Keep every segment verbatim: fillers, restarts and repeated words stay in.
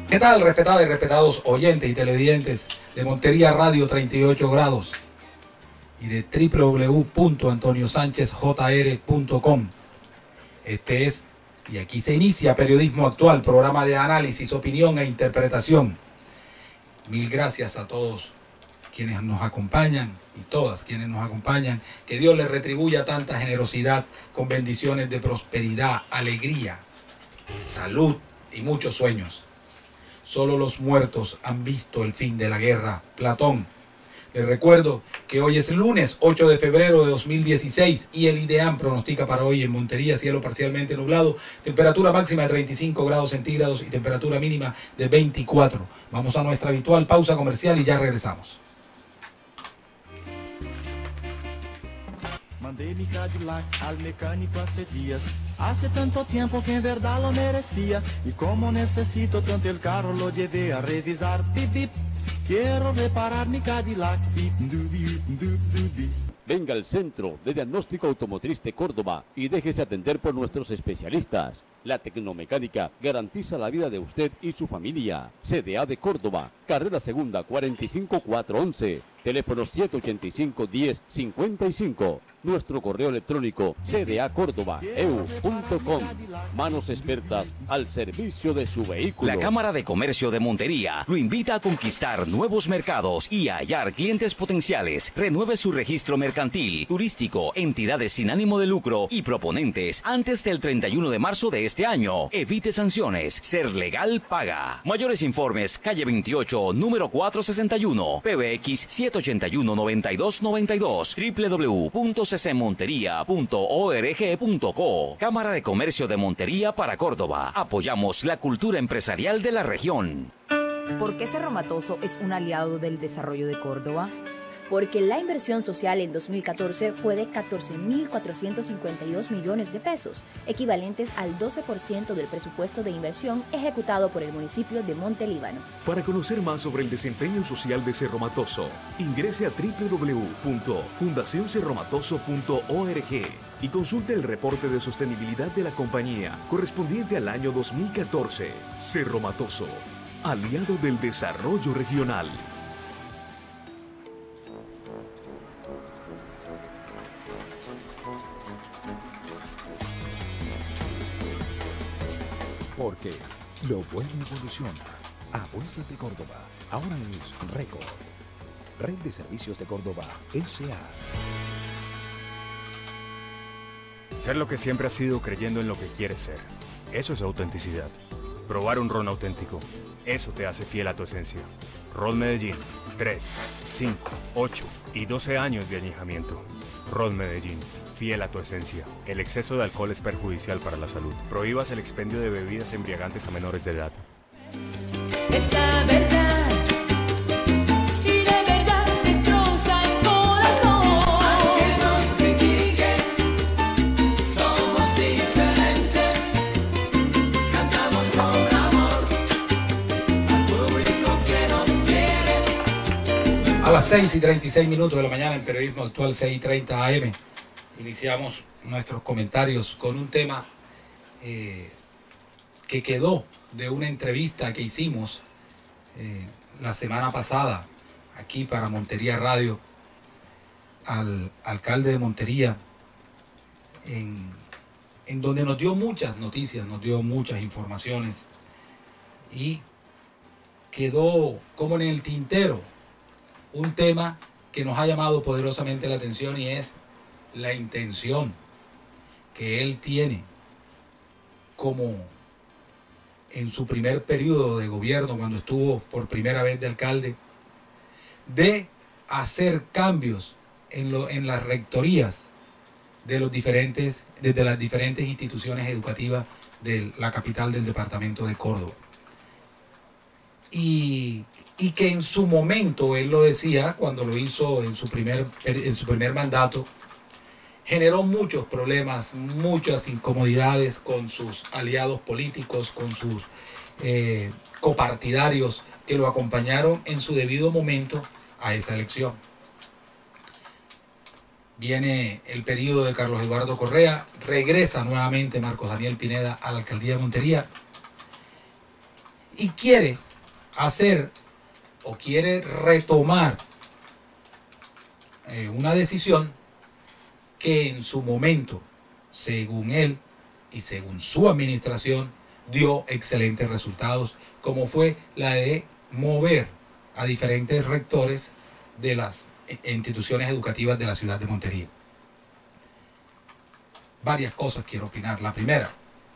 ¿Qué tal, respetadas y respetados oyentes y televidentes de Montería Radio treinta y ocho grados y de w w w punto antonio sánchez j r punto com? Este es, y aquí se inicia Periodismo Actual, programa de análisis, opinión e interpretación. Mil gracias a todos quienes nos acompañan y todas quienes nos acompañan. Que Dios les retribuya tanta generosidad con bendiciones de prosperidad, alegría, salud y muchos sueños. Solo los muertos han visto el fin de la guerra. Platón. Les recuerdo que hoy es lunes ocho de febrero de dos mil dieciséis y el IDEAM pronostica para hoy en Montería cielo parcialmente nublado, temperatura máxima de treinta y cinco grados centígrados y temperatura mínima de veinticuatro. Vamos a nuestra habitual pausa comercial y ya regresamos. Mandei mi Cadillac al mecánico hace días. Hace tanto tiempo que en verdad lo merecía. Y como necesito tanto el carro, lo llevé a revisar. Bip, bip. Quiero reparar mi Cadillac. Bip, dubi, dub, dubi. Venga al Centro de Diagnóstico Automotriz de Córdoba y déjese atender por nuestros especialistas. La tecnomecánica garantiza la vida de usted y su familia. C D A de Córdoba, carrera segunda cuarenta y cinco cuatrocientos once, teléfono siete ochenta y cinco diez cincuenta y cinco. Nuestro correo electrónico c d a córdoba e u punto com. Manos expertas al servicio de su vehículo. La Cámara de Comercio de Montería lo invita a conquistar nuevos mercados y a hallar clientes potenciales. Renueve su registro mercantil, turístico, entidades sin ánimo de lucro y proponentes antes del treinta y uno de marzo de este año. Evite sanciones. Ser legal paga. Mayores informes, calle veintiocho, número cuatrocientos sesenta y uno, P B X siete ochenta y uno, noventa y dos noventa y dos, w w w punto c c montería punto org punto co. Cámara de Comercio de Montería para Córdoba. Apoyamos la cultura empresarial de la región. ¿Por qué Cerro Matoso es un aliado del desarrollo de Córdoba? Porque la inversión social en dos mil catorce fue de catorce mil cuatrocientos cincuenta y dos millones de pesos, equivalentes al doce por ciento del presupuesto de inversión ejecutado por el municipio de Montelíbano. Para conocer más sobre el desempeño social de Cerro Matoso, ingrese a w w w punto fundación cerro matoso punto org y consulte el reporte de sostenibilidad de la compañía correspondiente al año dos mil catorce. Cerro Matoso, aliado del desarrollo regional. Porque lo bueno evoluciona. Apuestas de Córdoba, ahora es Récord. Red de Servicios de Córdoba, S A Ser lo que siempre has sido creyendo en lo que quieres ser. Eso es autenticidad. Probar un ron auténtico. Eso te hace fiel a tu esencia. Ron Medellín. tres, cinco, ocho y doce años de añejamiento. Ron Medellín. Fiel a tu esencia. El exceso de alcohol es perjudicial para la salud. Prohíbas el expendio de bebidas embriagantes a menores de edad. Es la verdad. Y de verdad destroza el corazón. Aunque nos critiquen, somos diferentes. Cantamos con amor al público que nos quiere. A las seis y treinta y seis minutos de la mañana en Periodismo Actual, seis y treinta a eme. Iniciamos nuestros comentarios con un tema eh, que quedó de una entrevista que hicimos eh, la semana pasada aquí para Montería Radio al alcalde de Montería, en, en donde nos dio muchas noticias, nos dio muchas informaciones y quedó como en el tintero un tema que nos ha llamado poderosamente la atención y es la intención que él tiene como en su primer periodo de gobierno, cuando estuvo por primera vez de alcalde, de hacer cambios en, lo, en las rectorías de los diferentes, desde las diferentes instituciones educativas de la capital del departamento de Córdoba. Y, y que en su momento, él lo decía, cuando lo hizo en su primer, en su primer mandato, generó muchos problemas, muchas incomodidades con sus aliados políticos, con sus eh, copartidarios que lo acompañaron en su debido momento a esa elección. Viene el periodo de Carlos Eduardo Correa, regresa nuevamente Marcos Daniel Pineda a la alcaldía de Montería y quiere hacer o quiere retomar eh, una decisión que en su momento, según él y según su administración, dio excelentes resultados, como fue la de mover a diferentes rectores de las instituciones educativas de la ciudad de Montería. Varias cosas quiero opinar. La primera,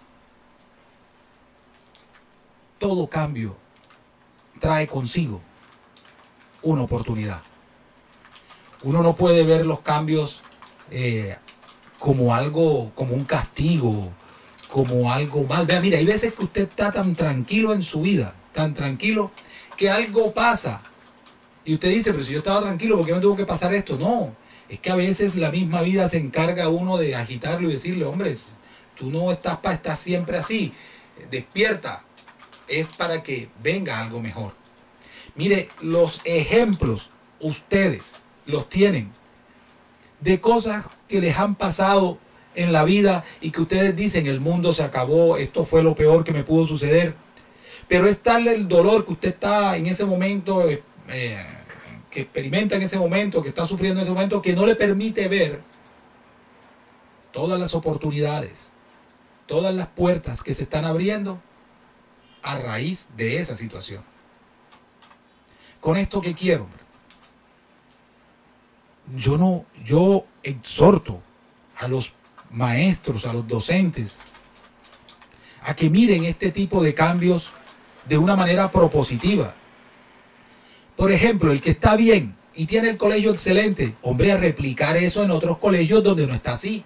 todo cambio trae consigo una oportunidad. Uno no puede ver los cambios eh, como algo, como un castigo, como algo mal. Vea, mira, hay veces que usted está tan tranquilo en su vida, tan tranquilo, que algo pasa. Y usted dice, pero si yo estaba tranquilo, ¿por qué me tuvo que pasar esto? No, es que a veces la misma vida se encarga uno de agitarlo y decirle, hombre, tú no estás para estar siempre así, despierta, es para que venga algo mejor. Mire, los ejemplos ustedes los tienen de cosas que les han pasado en la vida y que ustedes dicen, el mundo se acabó, esto fue lo peor que me pudo suceder. Pero es tal el dolor que usted está en ese momento, eh, que experimenta en ese momento, que está sufriendo en ese momento, que no le permite ver todas las oportunidades, todas las puertas que se están abriendo a raíz de esa situación. Con esto que quiero, yo no, yo exhorto a los maestros, a los docentes, a que miren este tipo de cambios de una manera propositiva. Por ejemplo, el que está bien y tiene el colegio excelente, hombre, a replicar eso en otros colegios donde no está así.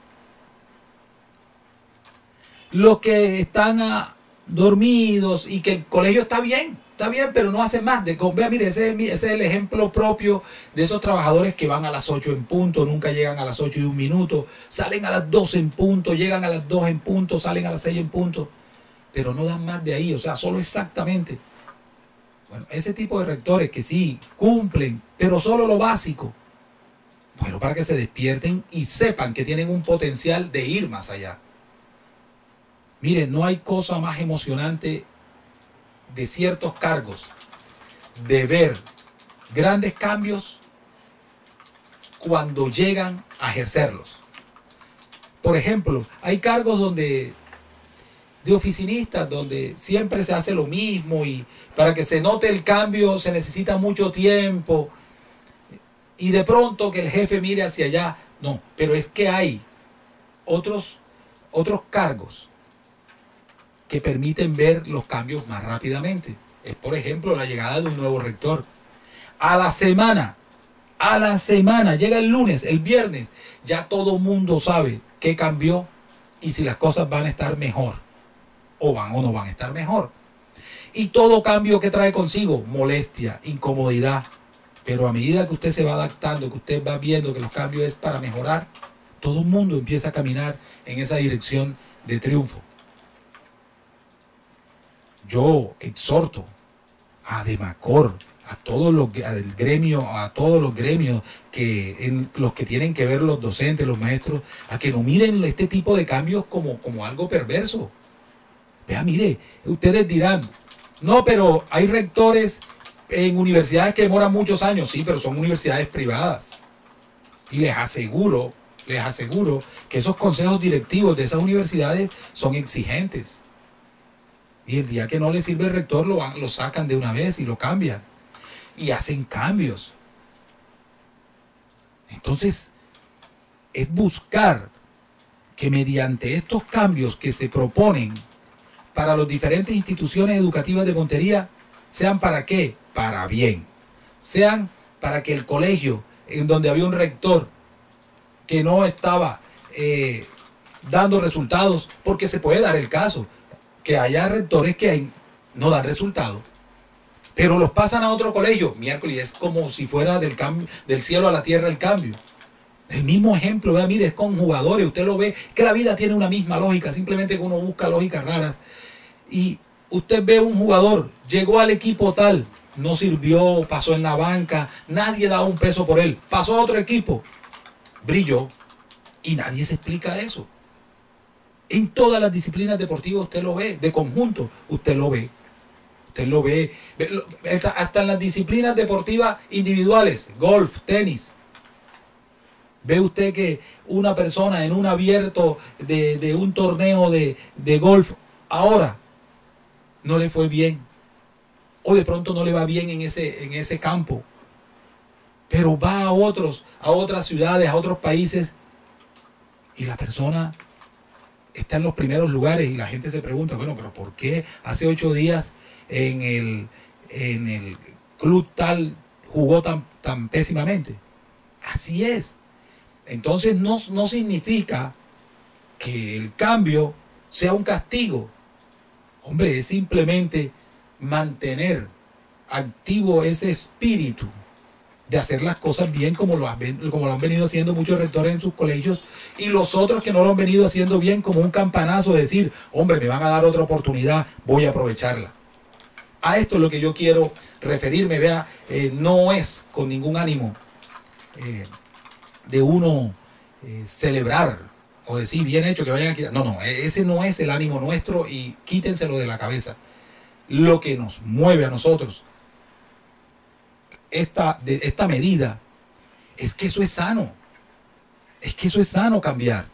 Los que están a, dormidos y que el colegio está bien, está bien, pero no hacen más. De, vea, mire, ese es, ese es el ejemplo propio de esos trabajadores que van a las ocho en punto, nunca llegan a las ocho y un minuto, salen a las doce en punto, llegan a las dos en punto, salen a las seis en punto, pero no dan más de ahí, o sea, solo exactamente. Bueno, ese tipo de rectores que sí cumplen, pero solo lo básico, bueno, para que se despierten y sepan que tienen un potencial de ir más allá. Miren, no hay cosa más emocionante de ciertos cargos, de ver grandes cambios cuando llegan a ejercerlos. Por ejemplo, hay cargos donde de oficinistas, donde siempre se hace lo mismo y para que se note el cambio se necesita mucho tiempo y de pronto que el jefe mire hacia allá. No, pero es que hay otros, otros cargos que permiten ver los cambios más rápidamente. Es, por ejemplo, la llegada de un nuevo rector. A la semana, a la semana, llega el lunes, el viernes, ya todo el mundo sabe qué cambió y si las cosas van a estar mejor o van o no van a estar mejor. Y todo cambio que trae consigo, molestia, incomodidad. Pero a medida que usted se va adaptando, que usted va viendo que los cambios es para mejorar, todo el mundo empieza a caminar en esa dirección de triunfo. Yo exhorto a Demacor, a todos los al gremio, a todos los gremios que en, los que tienen que ver los docentes, los maestros, a que no miren este tipo de cambios como, como algo perverso. Vea, mire, ustedes dirán, no, pero hay rectores en universidades que demoran muchos años, sí, pero son universidades privadas. Y les aseguro, les aseguro que esos consejos directivos de esas universidades son exigentes. Y el día que no les sirve el rector lo, lo sacan de una vez y lo cambian. Y hacen cambios. Entonces, es buscar que mediante estos cambios que se proponen para las diferentes instituciones educativas de Montería, sean para qué, para bien. Sean para que el colegio, en donde había un rector que no estaba eh, dando resultados, porque se puede dar el caso, que haya rectores que hay, no dan resultados, pero los pasan a otro colegio, miércoles, es como si fuera del, cambio, del cielo a la tierra el cambio. El mismo ejemplo, vea, mire, es con jugadores, usted lo ve, que la vida tiene una misma lógica, simplemente que uno busca lógicas raras. Y usted ve un jugador, llegó al equipo tal, no sirvió, pasó en la banca, nadie daba un peso por él, pasó a otro equipo, brilló, y nadie se explica eso. En todas las disciplinas deportivas usted lo ve, de conjunto usted lo ve. Usted lo ve, ve lo, hasta, hasta en las disciplinas deportivas individuales, golf, tenis. Ve usted que una persona en un abierto de, de un torneo de, de golf ahora no le fue bien. O de pronto no le va bien en ese, en ese campo. Pero va a otros, a otras ciudades, a otros países. Y la persona está en los primeros lugares y la gente se pregunta, bueno, pero ¿por qué hace ocho días en el, en el club tal jugó tan, tan pésimamente? Así es. Entonces no, no significa que el cambio sea un castigo. Hombre, es simplemente mantener activo ese espíritu de hacer las cosas bien como lo, han, como lo han venido haciendo muchos rectores en sus colegios y los otros que no lo han venido haciendo bien como un campanazo de decir, hombre, me van a dar otra oportunidad, voy a aprovecharla. A esto es lo que yo quiero referirme, vea, eh, no es con ningún ánimo eh, de uno eh, celebrar o decir, bien hecho, que vayan a quitar. No, no, ese no es el ánimo nuestro y quítenselo de la cabeza. Lo que nos mueve a nosotros esta, de, esta medida es que eso es sano. Es que eso es sano cambiar.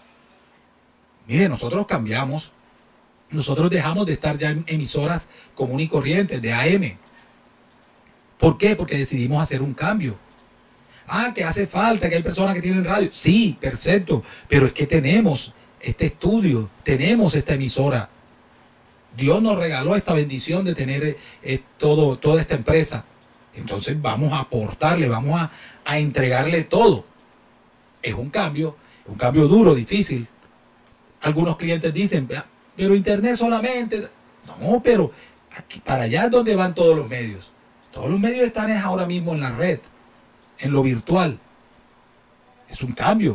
Mire, nosotros cambiamos. Nosotros dejamos de estar ya en emisoras común y corrientes, de A M. ¿Por qué? Porque decidimos hacer un cambio. Ah, que hace falta, que hay personas que tienen radio. Sí, perfecto. Pero es que tenemos este estudio, tenemos esta emisora. Dios nos regaló esta bendición de tener eh, todo, toda esta empresa. Entonces vamos a aportarle, vamos a, a entregarle todo. Es un cambio, un cambio duro, difícil. Algunos clientes dicen, pero internet solamente. No, pero aquí, para allá es donde van todos los medios. Todos los medios están ahora mismo en la red, en lo virtual. Es un cambio.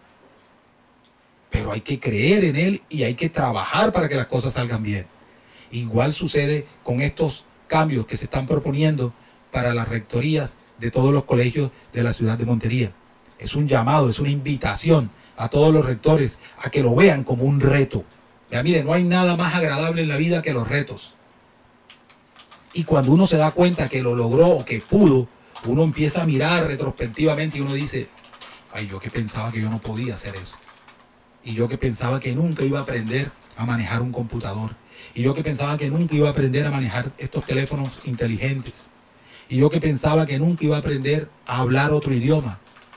Pero hay que creer en él y hay que trabajar para que las cosas salgan bien. Igual sucede con estos cambios que se están proponiendo para las rectorías de todos los colegios de la ciudad de Montería. Es un llamado, es una invitación a todos los rectores a que lo vean como un reto. Ya, mire, no hay nada más agradable en la vida que los retos. Y cuando uno se da cuenta que lo logró o que pudo, uno empieza a mirar retrospectivamente y uno dice, ay, yo que pensaba que yo no podía hacer eso. Y yo que pensaba que nunca iba a aprender a manejar un computador. Y yo que pensaba que nunca iba a aprender a manejar estos teléfonos inteligentes. Y yo que pensaba que nunca iba a aprender a hablar otro idioma.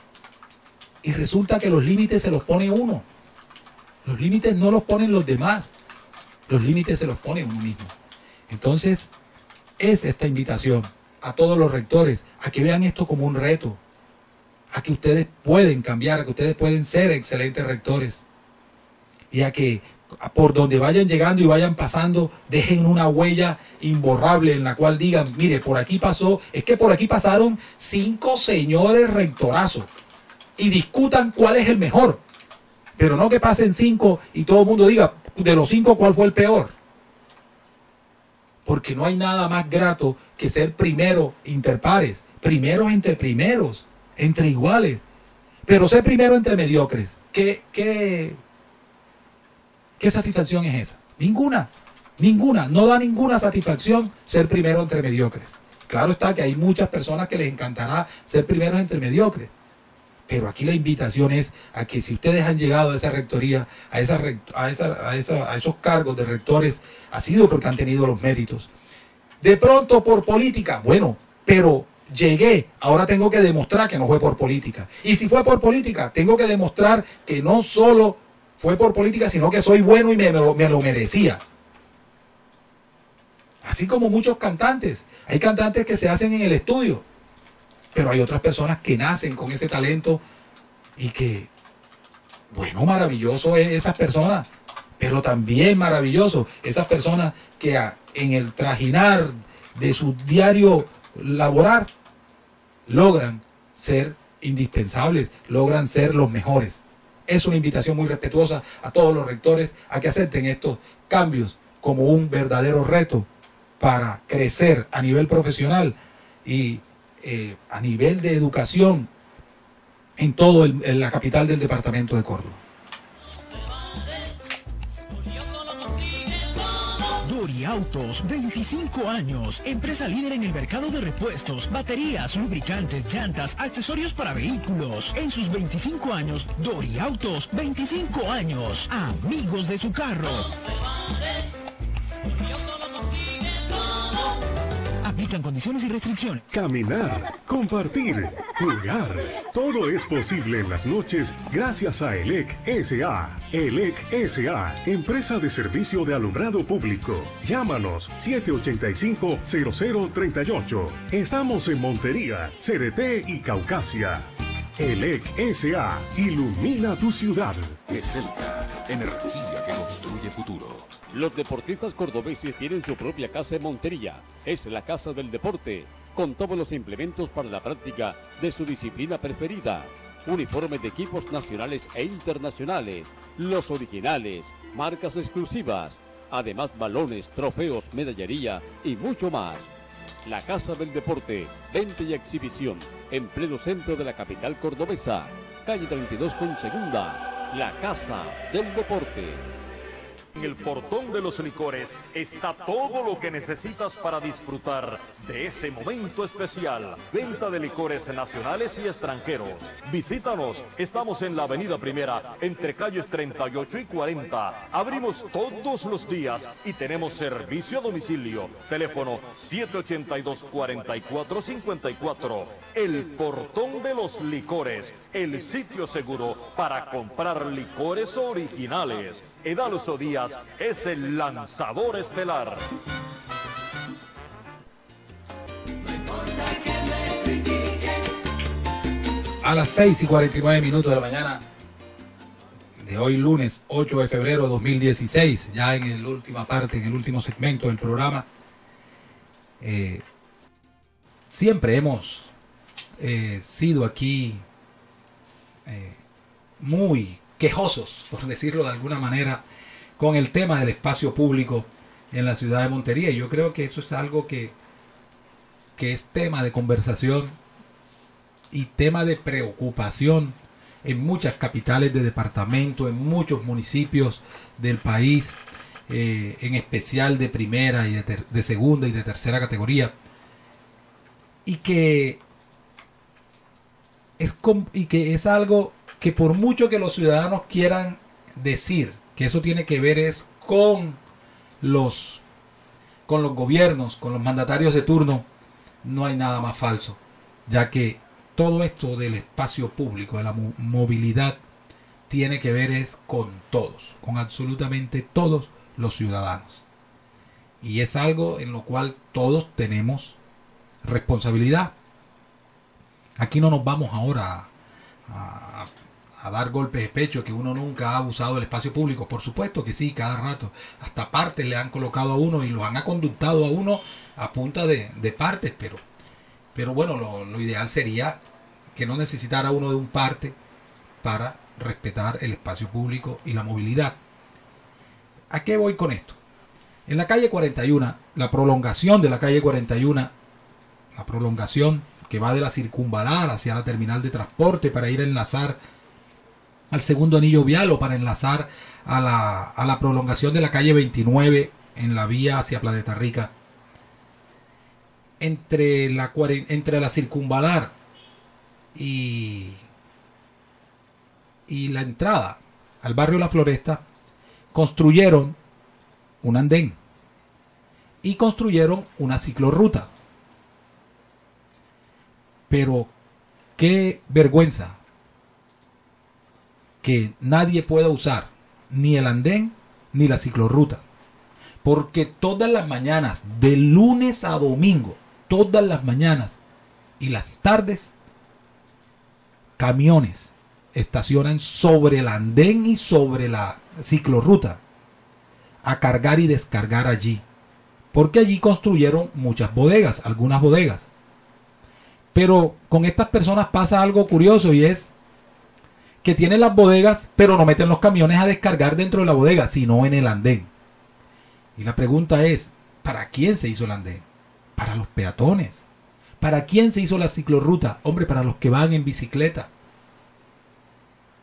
Y resulta que los límites se los pone uno. Los límites no los ponen los demás. Los límites se los pone uno mismo. Entonces, es esta invitación a todos los rectores a que vean esto como un reto. A que ustedes pueden cambiar, a que ustedes pueden ser excelentes rectores. Y a que por donde vayan llegando y vayan pasando, dejen una huella imborrable en la cual digan, mire, por aquí pasó, es que por aquí pasaron cinco señores rectorazos y discutan cuál es el mejor. Pero no que pasen cinco y todo el mundo diga, de los cinco, ¿cuál fue el peor? Porque no hay nada más grato que ser primero interpares, primeros entre primeros, entre iguales. Pero ser primero entre mediocres, ¿qué, qué, qué satisfacción es esa? Ninguna, ninguna, no da ninguna satisfacción ser primero entre mediocres. Claro está que hay muchas personas que les encantará ser primeros entre mediocres. Pero aquí la invitación es a que si ustedes han llegado a esa rectoría, a, esa, a, esa, a, esa, a esos cargos de rectores, ha sido porque han tenido los méritos. De pronto por política, bueno, pero llegué, ahora tengo que demostrar que no fue por política. Y si fue por política, tengo que demostrar que no solo fue por política, sino que soy bueno y me, me, lo, me lo merecía. Así como muchos cantantes. Hay cantantes que se hacen en el estudio. Pero hay otras personas que nacen con ese talento y que, bueno, maravilloso es esas personas, pero también maravilloso esas personas que a, en el trajinar de su diario laborar logran ser indispensables, logran ser los mejores. Es una invitación muy respetuosa a todos los rectores a que acepten estos cambios como un verdadero reto para crecer a nivel profesional y Eh, a nivel de educación en todo el, en la capital del departamento de Córdoba. Doriautos, veinticinco años, empresa líder en el mercado de repuestos, baterías, lubricantes, llantas, accesorios para vehículos. En sus veinticinco años, Doriautos, veinticinco años, amigos de su carro. Aplican condiciones y restricciones. Caminar, compartir, jugar. Todo es posible en las noches gracias a E L E C S A. E L E C S A, empresa de servicio de alumbrado público. Llámanos siete ocho cinco, cero cero tres ocho. Estamos en Montería, Cereté y Caucasia. E L E C S A, ilumina tu ciudad. GESELCA, energía que construye futuro. Los deportistas cordobeses tienen su propia casa en Montería. Es la Casa del Deporte, con todos los implementos para la práctica de su disciplina preferida. Uniformes de equipos nacionales e internacionales, los originales, marcas exclusivas, además balones, trofeos, medallería y mucho más. La Casa del Deporte, venta y exhibición, en pleno centro de la capital cordobesa, calle treinta y dos con segunda, la Casa del Deporte. En el portón de los licores está todo lo que necesitas para disfrutar de ese momento especial. Venta de licores nacionales y extranjeros. Visítanos, estamos en la avenida Primera, entre calles treinta y ocho y cuarenta. Abrimos todos los días y tenemos servicio a domicilio. Teléfono siete ocho dos, cuatro cuatro cinco cuatro. El portón de los licores, el sitio seguro para comprar licores originales. Edalso Díaz es el lanzador estelar. A las seis y cuarenta y nueve minutos de la mañana de hoy, lunes ocho de febrero de dos mil dieciséis, ya en la última parte, en el último segmento del programa, eh, siempre hemos eh, sido aquí eh, muy quejosos, por decirlo de alguna manera, con el tema del espacio público en la ciudad de Montería. Y yo creo que eso es algo que, que es tema de conversación y tema de preocupación en muchas capitales de departamento, en muchos municipios del país, eh, en especial de primera y de, ter- de segunda y de tercera categoría. Y que, es com- y que es algo que por mucho que los ciudadanos quieran decir que eso tiene que ver es con los, con los gobiernos, con los mandatarios de turno, no hay nada más falso, ya que todo esto del espacio público, de la mo- movilidad, tiene que ver es con todos, con absolutamente todos los ciudadanos. Y es algo en lo cual todos tenemos responsabilidad. Aquí no nos vamos ahora a, a a dar golpes de pecho, que uno nunca ha abusado del espacio público. Por supuesto que sí, cada rato. Hasta partes le han colocado a uno y los han conductado a uno a punta de, de partes, pero, pero bueno, lo, lo ideal sería que no necesitara uno de un parte para respetar el espacio público y la movilidad. ¿A qué voy con esto? En la calle cuarenta y uno, la prolongación de la calle cuarenta y uno, la prolongación que va de la circunvalar hacia la terminal de transporte para ir a enlazar al segundo anillo vial o para enlazar a la, a la prolongación de la calle veintinueve en la vía hacia Planeta Rica. Entre la, entre la circunvalar y, y la entrada al barrio La Floresta construyeron un andén y construyeron una ciclorruta. Pero qué vergüenza que nadie pueda usar ni el andén ni la ciclorruta, porque todas las mañanas, de lunes a domingo, todas las mañanas y las tardes, camiones estacionan sobre el andén y sobre la ciclorruta a cargar y descargar allí, porque allí construyeron muchas bodegas, algunas bodegas. Pero con estas personas pasa algo curioso, y es que tienen las bodegas, pero no meten los camiones a descargar dentro de la bodega, sino en el andén. Y la pregunta es, ¿para quién se hizo el andén? Para los peatones. ¿Para quién se hizo la ciclorruta? Hombre, para los que van en bicicleta.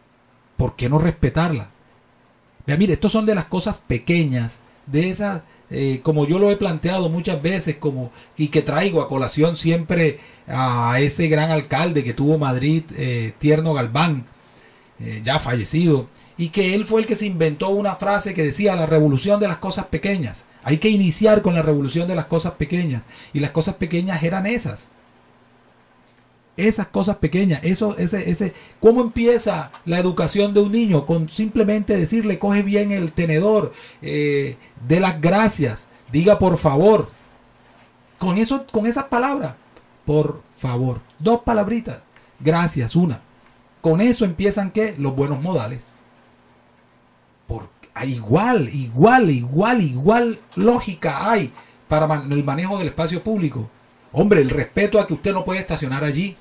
¿Por qué no respetarla? Vea, mire, estos son de las cosas pequeñas, de esas eh, como yo lo he planteado muchas veces, como y que traigo a colación siempre a ese gran alcalde que tuvo Madrid, eh, Tierno Galván, eh, ya fallecido, y que él fue el que se inventó una frase que decía la revolución de las cosas pequeñas. Hay que iniciar con la revolución de las cosas pequeñas, y las cosas pequeñas eran esas. Esas cosas pequeñas, eso, ese, ese, ¿cómo empieza la educación de un niño? Con simplemente decirle, coge bien el tenedor, eh, dé las gracias, diga por favor. Con eso, con esas palabras, por favor, dos palabritas, gracias, una. Con eso empiezan, ¿qué? Los buenos modales. Por, igual, igual, igual, igual lógica hay para man, el manejo del espacio público. Hombre, el respeto a que usted no puede estacionar allí.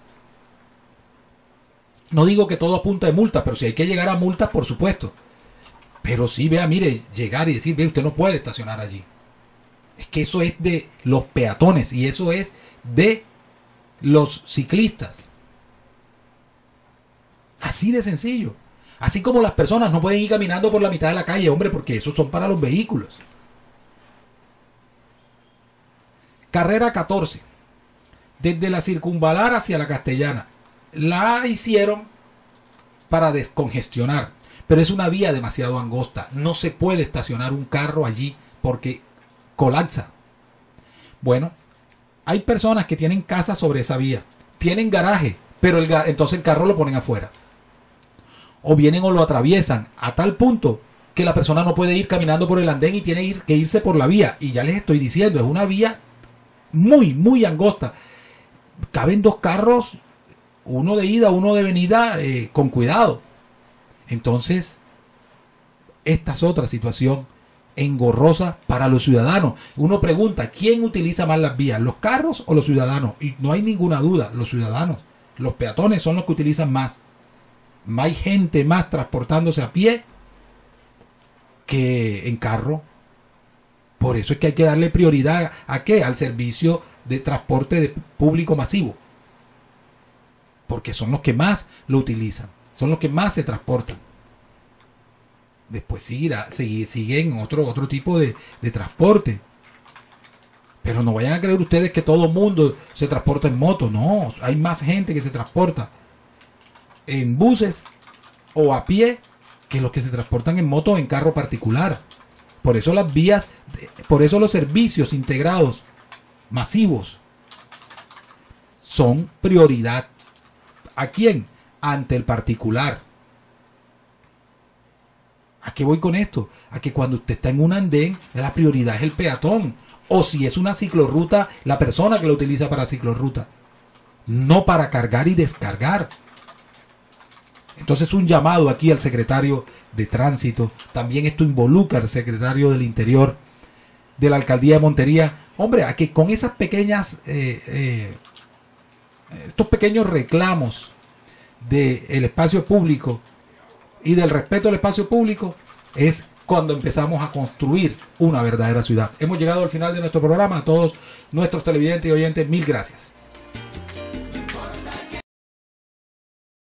No digo que todo apunta de multa, pero si hay que llegar a multas, por supuesto. Pero sí, vea, mire, llegar y decir, ve, usted no puede estacionar allí. Es que eso es de los peatones y eso es de los ciclistas. Así de sencillo. Así como las personas no pueden ir caminando por la mitad de la calle, hombre, porque esos son para los vehículos. Carrera catorce. Desde la Circunvalar hacia la Castellana. La hicieron para descongestionar, pero es una vía demasiado angosta. No se puede estacionar un carro allí porque colapsa. Bueno, hay personas que tienen casa sobre esa vía, tienen garaje, pero el, entonces el carro lo ponen afuera. O vienen o lo atraviesan a tal punto que la persona no puede ir caminando por el andén y tiene que irse por la vía. Y ya les estoy diciendo, es una vía muy, muy angosta. Caben dos carros, uno de ida, uno de venida, eh, con cuidado. Entonces, esta es otra situación engorrosa para los ciudadanos. Uno pregunta, ¿quién utiliza más las vías? ¿Los carros o los ciudadanos? Y no hay ninguna duda, los ciudadanos. Los peatones son los que utilizan más. Hay gente más transportándose a pie que en carro. Por eso es que hay que darle prioridad a qué, al servicio de transporte de público masivo, porque son los que más lo utilizan, son los que más se transportan. Después seguirá, sigue, siguen otro, otro tipo de, de transporte, pero no vayan a creer ustedes que todo el mundo se transporta en moto. No, hay más gente que se transporta en buses o a pie que los que se transportan en moto o en carro particular. Por eso las vías, por eso los servicios integrados masivos son prioridad. ¿A quién? Ante el particular. ¿A qué voy con esto? A que cuando usted está en un andén, la prioridad es el peatón. O si es una ciclorruta, la persona que lo utiliza para ciclorruta. No para cargar y descargar. Entonces un llamado aquí al secretario de Tránsito. También esto involucra al secretario del Interior de la Alcaldía de Montería. Hombre, a que con esas pequeñas, eh, eh, estos pequeños reclamos del espacio público y del respeto al espacio público es cuando empezamos a construir una verdadera ciudad. Hemos llegado al final de nuestro programa. A todos nuestros televidentes y oyentes, mil gracias.